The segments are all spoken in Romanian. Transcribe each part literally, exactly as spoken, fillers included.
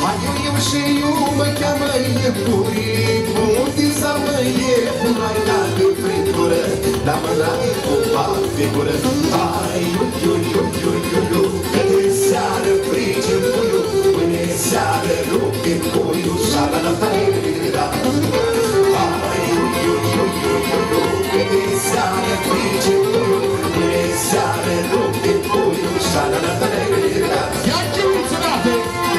Hai eu, eu și eu mă cheamă iepuri, unde să mă iep, mai la de friptură, dar mă dragă cu figură. Hai eu, eu, eu, eu, eu, eu, că de seară frige puiul, până seară rupe puiul, șala la tare, da. Hai eu, eu, eu, eu, eu, eu, că de seară frige puiul, până seară rupe puiul, șala la tare, da. Ia ce uiți-o-date!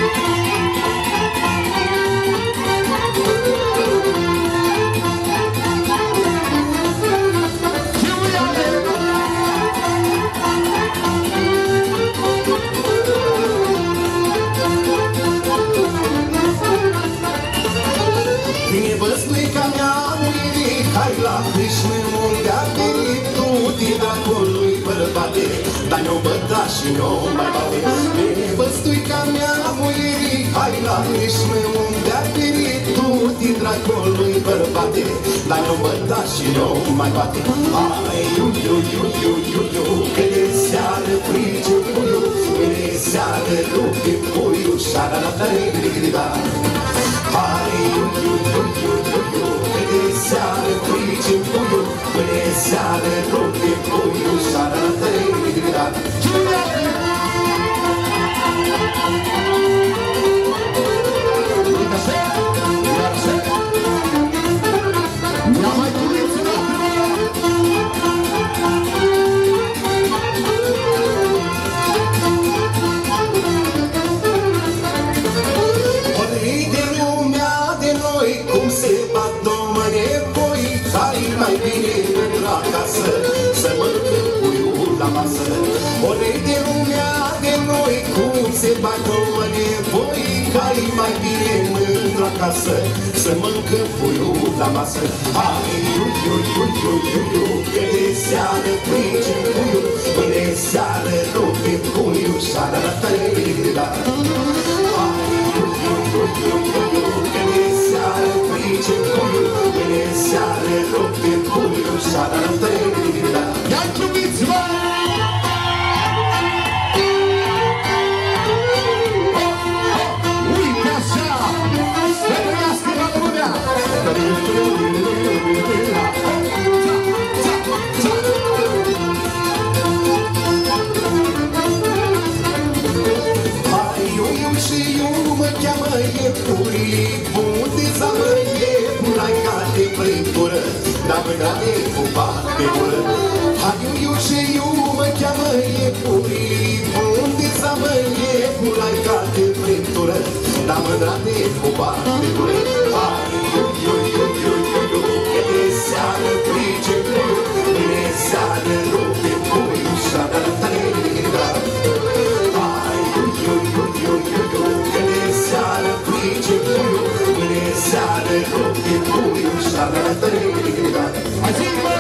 Hai la Crishna, unde-a venit tu din dracului bărbate, dar ne-o băta și ne-o mai bate. Bine băstuica mea muierii, hai la Crishna, unde-a venit tu din dracului bărbate, dar ne-o băta și ne-o mai bate. Hai, iu, iu, iu, iu, iu, iu, că de seară frige puiul, de seară rupe puiul, șara la tare, da. Hai, iu, iu, iu, iu, iu, iu, că de seară frige puiul, de seară rupe puiul, șara la tare, da. Mai bine pentru acasă, să mâncăm puiul la masă. Orei de lumea de noi, cum se bată o nevoie, că-i mai bine pentru acasă, să mâncăm puiul la masă. Hai, iu, iu, iu, iu, iu, iu, că de seară frige puiul, de seară rupe puiul, șara la tare, da. Hai, iu, iu, iu, iu, iu, iu, că de seară frige puiul, de seară rupe puiul, șara la tare, da. Ia-i ciubiți, mă! Uite așa! Să trăiască la lumea! Hai, eu, eu și eu mă cheamă iepurii, unde să mă iep, n-ai ca de friptură, dar mă grade cu bate gură. Hai, eu, eu și eu mă cheamă iepurii, unde să mă iep, n-ai ca de friptură, dar mă grade cu bate gură. Hai, eu, eu, eu, eu, eu, eu, că de seară frige puiul, de seară rupe puiul, șara la tare, da. Hai, eu, eu, eu, eu, eu, eu, că de seară frige puiul, de seară rupe puiul, șara la tare, da.